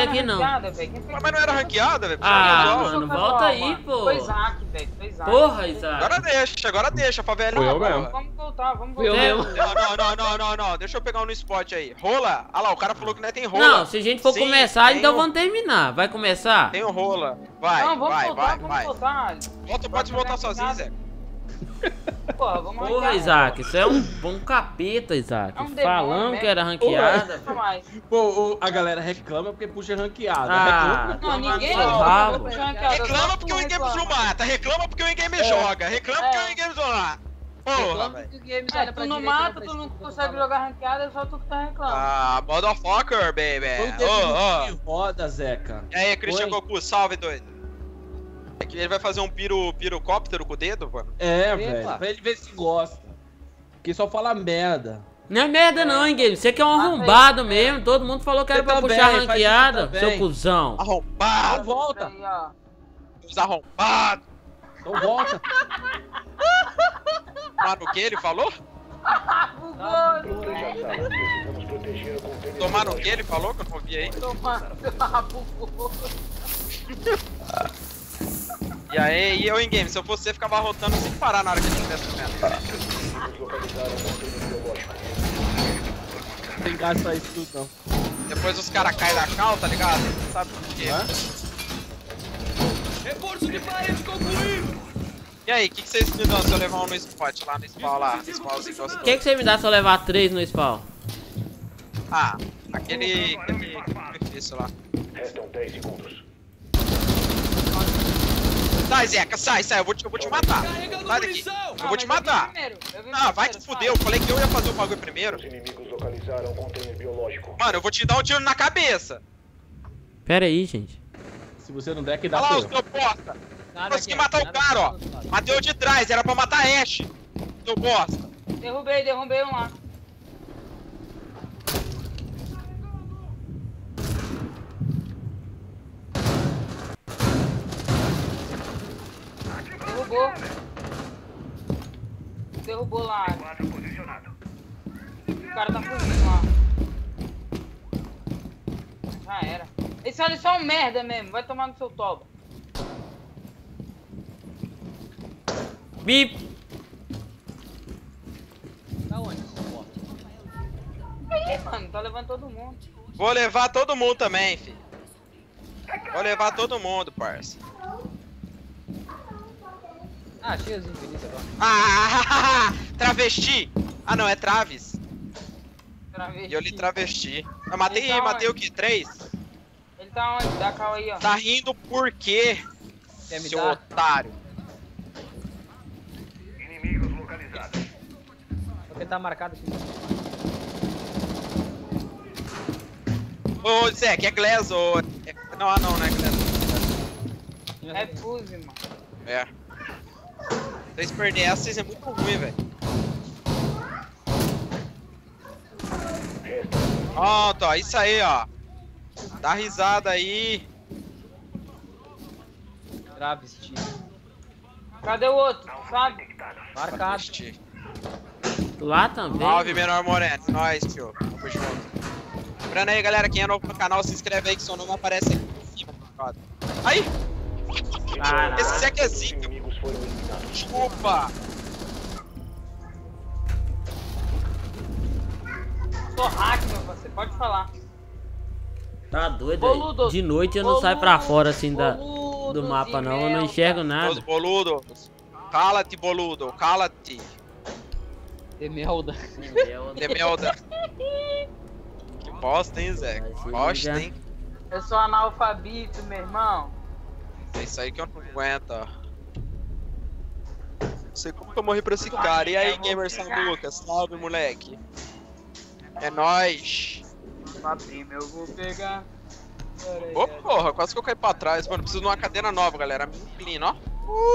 aqui não. Mas não era ranqueada, velho. Ah, mano, volta aí, pô. Foi Isaac, velho. Foi Isaac. Porra, Isaac. Agora deixa, favela. Foi eu mesmo. Vamos voltar. Não. Deixa eu pegar um no spot aí. Rola? Ah lá, o cara falou que não tem rola. Não, se a gente for Sim, começar, tem então um- vamos terminar. Vai começar? Tem um rola. Vai, Não, vamos vai. voltar. Volta, pode voltar sozinho, Zé. Porra, vamos Porra, ranquear. Isaac, isso é um capeta, Isaac. É um demônio, Falando né? que era ranqueada. Não mais. Pô, a galera reclama porque puxa ranqueada. Ah, Não, ninguém seu rabo. Reclama porque o in-game não mata, reclama porque o in-game joga, reclama porque o in-game joga. Porra, velho. Tu não mata, tu não consegue jogar ranqueada, é só tu que tá reclamando. Ah, motherfucker, baby. Que roda, Zeca. E aí, Christian Oi. Goku, salve, doido. É que ele vai fazer um pirocóptero com o dedo, mano? É, velho. Pra ele ver se gosta. Porque só fala merda. Não é merda não, hein, Game. Você que é um arrombado mesmo. Todo mundo falou que era Você pra também, puxar faz isso ranqueada, também. seu cuzão. Então Arrombado, volta. Aí, ó. os arrombados. Então volta. Mano, o que ele falou? Tomar no que ele falou, que eu não ouvi aí. Bugou. E aí, e eu em game, se eu fosse você, ficava rotando sem parar na hora que ele estivesse comendo. Não tem gás pra isso tudo, não. Depois os caras caem da cal, tá ligado? Sabe por quê? Hã? Reforço de parede concluído! E aí, o que vocês me dão se eu levar um no spot lá, no spawn lá, no spawnzinho gostou? O que você me dá se eu levar 3 no spawn? Ah, aquele difícil lá. Restam 10 segundos. Sai, Zeca, sai, eu vou te matar. Carregando Sai daqui, munição! eu vou te matar. Ah, vai te fuder, eu falei que eu ia fazer o bagulho primeiro. Os inimigos localizaram um container biológico. Mano, eu vou te dar um tiro na cabeça. Pera aí, gente. Se você não der, que dá Olha lá, pra os seu bosta. Consegui matar o cara, ó. Matei o de trás, era pra matar a Ashe. Seu bosta. Derrubei um lá. Derrubou lá. O cara tá fugindo lá. Já era. Esse ali só é um merda mesmo, vai tomar no seu toba. Bip. Tá onde esse suporte? Aí, mano, tá levando todo mundo. Vou levar todo mundo também, filho. Vou levar todo mundo, parça. Ah, achei os infinitos agora. Ah, travesti. Ah, não, é Travis. Travesti. E eu li travesti. Eu matei, Ele tá matei o onde? quê? 3? Ele tá onde? Dá cal aí, ó. Tá rindo por quê, Quer me seu dar? otário? Inimigos localizados. Porque tá marcado aqui. Ô, Zé, que é Glass ou... Não, não é Glass. É fuse, mano. É. Vocês perderem essa, vocês é muito ruim, velho. Pronto, ó, isso aí, ó. Dá risada aí. Travesti. Cadê o outro? Sabe? Marcado. Travesti. Lá também. Salve, menor moreno. Nós, tio. Tamo junto. Lembrando aí, galera, quem é novo no canal, se inscreve aí que seu nome aparece aqui em cima. Aí! Caralho. Esse Zeca é Os zica. inimigos foram eliminados. Desculpa. Sou hack, meu parceiro, pode falar. Tá doido Boludo. aí. De noite eu não saio pra fora assim do Boludos mapa e não, eu não merda. enxergo Os nada. boludos. Cala-te, boludo. Cala-te. Emelda. Demelda. Que bosta, hein, Zé? Que bosta, hein? Eu sou analfabeto, meu irmão. É isso aí que eu não aguento, ó. Não sei como que eu morri pra esse cara. E aí, Gamer São Lucas? Salve, moleque. É nóis. Fabinho, eu vou pegar. Ô, porra, quase que eu caí pra trás. Mano, preciso de uma cadeira nova, galera. Me inclina, ó.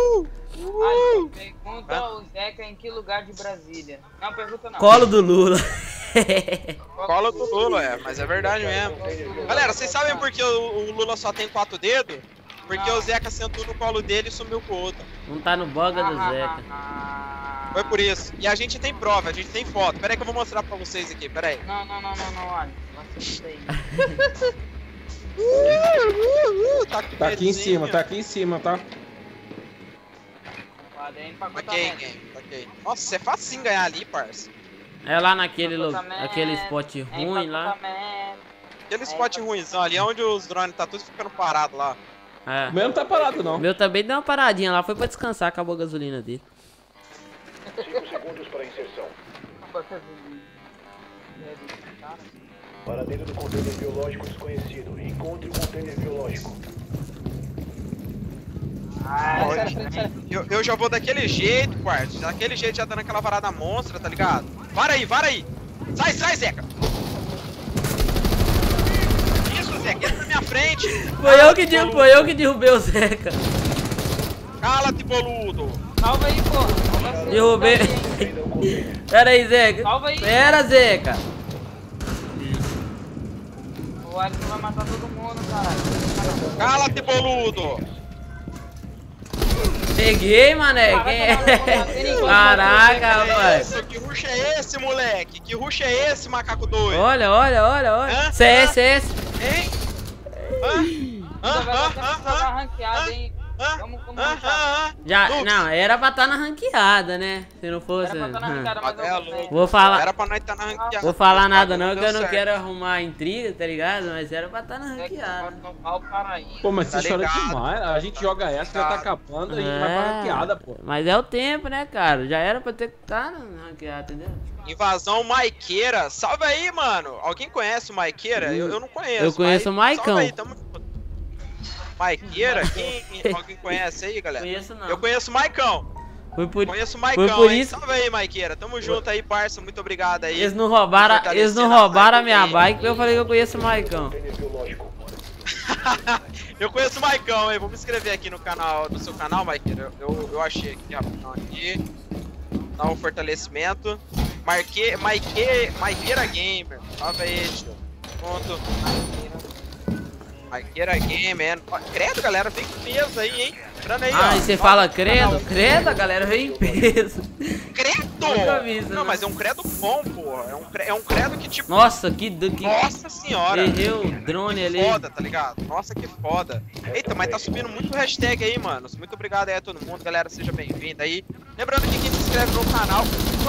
Pergunta o Zeca em que lugar de Brasília. Não, pergunta não. Colo do Lula. Cola do Lula, é, mas é verdade mesmo. Galera, vocês sabem por que o Lula só tem 4 dedos? Porque Não. o Zeca sentou no colo dele e sumiu com o outro. Não tá no boga do Zeca. Foi por isso. E a gente tem prova, a gente tem foto. Pera aí que eu vou mostrar pra vocês aqui, pera aí. Não, olha. Nossa, isso aí. Tá aqui em cima, tá aqui em cima, tá? Ok, game, ok. Nossa, você é facinho ganhar ali, parça. É lá naquele aquele spot ruim lá. Aquele spot ruimzão ali, onde os drones tá tudo ficando parado lá. É. O meu não tá parado, não. O meu também deu uma paradinha lá, foi pra descansar, acabou a gasolina dele. 5 segundos para inserção. Paradeiro do container biológico desconhecido. Encontre o container biológico. Eu já vou daquele jeito, parça. Daquele jeito já dando aquela varada monstra, tá ligado? Vara aí, vara aí. Sai, sai, Zeca. Isso, Zeca, entra na minha frente. Foi eu que derrubei o Zeca. Cala-te, boludo. Salva aí, porra. Derrubei. Pera aí, Zeca. Salva aí. Pera, Zeca. O Alisson vai matar todo mundo, caralho. Cala-te, boludo. Peguei, mané. Quem é? Caraca, rapaz. Isso, que rush é esse, moleque? Que rush é esse, macaco doido? Olha, olha, olha, olha. Hã? CS, CS. Hein? Ainda vai dar tempo de jogar ranqueada, hein? Vamos ranquear. Já, não, era pra estar na ranqueada, né? Se não fosse. Era pra estar na ranqueada, mas É eu louco. gostei. Vou falar. Era pra nós estar na ranqueada. Vou falar nada não, que eu não Deu certo. quero arrumar intriga, tá ligado? Mas era pra estar na ranqueada. Pô, mas Tá você chora ligado. demais. A gente joga essa, já tá acabando e vai pra ranqueada, pô. Mas é o tempo, né, cara? Já era pra ter que estar na ranqueada, entendeu? Invasão Maiqueira. Salve aí, mano. Alguém conhece o Maiqueira? Eu não conheço. Eu conheço o mas Maicão. salve aí, tamo junto. Maiqueira? Alguém conhece aí, galera? Conheço não. Eu conheço o Maicão. Foi por, Conheço o Maicão, foi por hein? isso. Salve aí, Maiqueira. Tamo junto aí, parça. Muito obrigado aí. Eles não roubaram a minha bike, eu falei que eu conheço o Maicão. Container biológico. Eu conheço o Maicão, hein? Vou me inscrever aqui no canal, no seu canal, Maiqueira. Eu achei aqui, rapidão aqui. Dá um fortalecimento. Maiqueira Gamer. Salve aí, tio. Ponto. Maiqueira Gamer. Ó, credo, galera, vem com peso aí, hein? Entrando aí, Ah, ó. e você fala credo? Credo, a galera veio em peso. Credo! Nunca vi isso, Não, né? mas é um credo bom, porra. É um credo que tipo. Nossa, que Nossa senhora! errei o drone ali. Foda, tá ligado? Nossa, que foda. Eita, mas tá subindo muito hashtag aí, mano. Muito obrigado aí a todo mundo, galera. Seja bem-vindo aí. Lembrando que quem se inscreve no canal.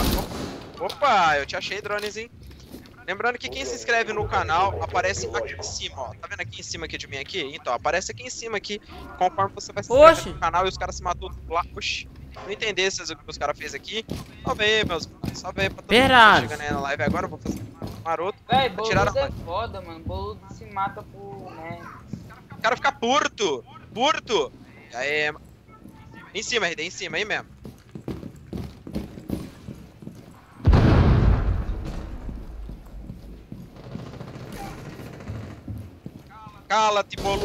Opa, eu te achei, dronezinho. Lembrando que quem se inscreve no canal aparece aqui em cima, ó. Tá vendo aqui em cima aqui de mim aqui? Então, aparece aqui em cima aqui, conforme você vai se inscrever Oxe. no canal e os caras se matou lá. Oxi, não entendesse o que os caras fez aqui. Salve aí, meus. Salve aí pra todo mundo que tá Verdade. chegando aí na live agora. Eu vou fazer um maroto. Véi, Tiraram boludo a é foda, mano. Boludo se mata por, né? O cara fica purto! Purto! E aí, em cima, RD, em cima, aí mesmo. Cala-te, bolo.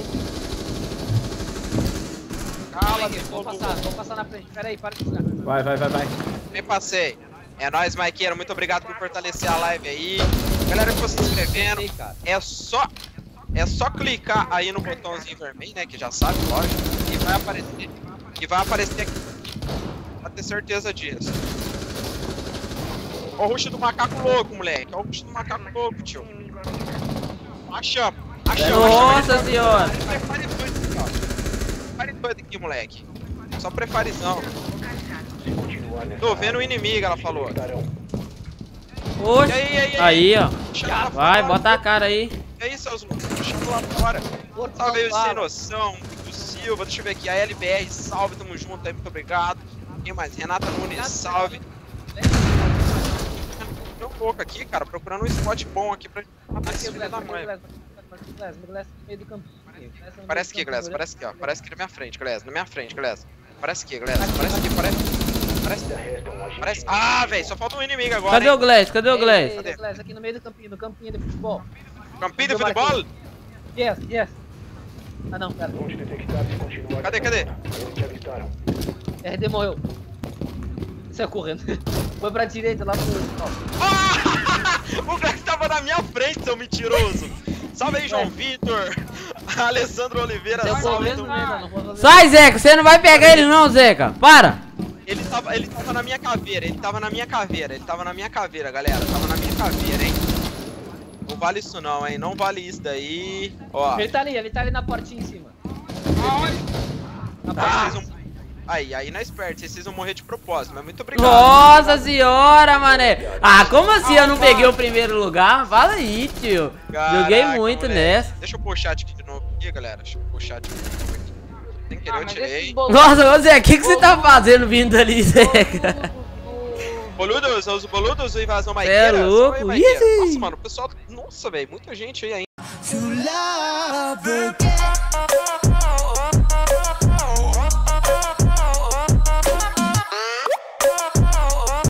Cala-te, Vou bolo. passar na frente. Pera aí, para de jogar. Vai, vai, vai, vai. Me passei. É nóis, Maiqueira. Muito obrigado por fortalecer a live aí. Galera que for se inscrevendo, Ei, cara. é só clicar aí no botãozinho vermelho, né? Que já sabe, lógico. E vai aparecer. E vai aparecer aqui. Pra ter certeza disso. Ó o rush do macaco louco, moleque. Ó o rush do macaco louco, tio. Achamos. Nossa senhora. Prepare doido aqui, ó. Prepare doido aqui, moleque. Só preparizão. Se continuar nessa Tô vendo o área, inimigo, ela falou. estarão. Oxe. E aí? Aí, ó. Chama lá Vai, fora. bota a cara aí. E aí, seus loucos? Chama lá fora. Salve aí, o Sem Noção, o Silva, deixa eu ver aqui, a LBR, salve, tamo junto aí, muito obrigado. Quem mais? Renata Nunes, salve. Tô um pouco aqui, cara, procurando um spot bom aqui pra matar esse filho da mãe. Parece aqui, Glass, parece aqui, ó. Parece aqui na minha frente, Glass, na minha frente, Glass. Parece aqui, Glass, parece aqui, parece. Ainda resta um agente Parece. Ah, velho, só falta um inimigo agora. Cadê o hein? Glass? Cadê o Glass? Glass, aqui no meio do campinho, no campinho de futebol. Campinho de futebol? Yes, yes. Ah não, pera. Onde detectar se continuar. Cadê, nessa cadê? zona. Eles te avistaram. RD morreu. Saiu correndo. Foi pra direita lá pro. Ah! O Glass tava na minha frente, seu mentiroso. Salve aí, João Vitor. Alessandro Oliveira, Saiu salve. correndo mesmo, não vou fazer. Sai, Zeca. Você não vai pegar ele não, Zeca. Para. Ele tava na minha caveira, ele tava na minha caveira, galera. Tava na minha caveira, hein? Não vale isso não, hein? Não vale isso daí. Ó. Ele tá ali na portinha em cima. Na Vocês portinha. vão... Aí não é esperto, vocês vão morrer de propósito, mas muito obrigado. Nossa senhora, mané. Ah, como assim eu não peguei o primeiro lugar? Fala aí, tio. Caraca, Joguei muito moleque. nessa. Deixa eu puxar aqui de novo aqui, galera. Deixa eu puxar de novo aqui. Sem querer, eu mas tirei. esses boludos... Nossa, ô Zé, o que você tá fazendo vindo ali, Zeca? Boludos, os boludos, invasão Cê Maiqueira. é louco, Salve aí, Maiqueira. easy. Nossa, mano, o pessoal... Nossa, velho, muita gente aí ainda.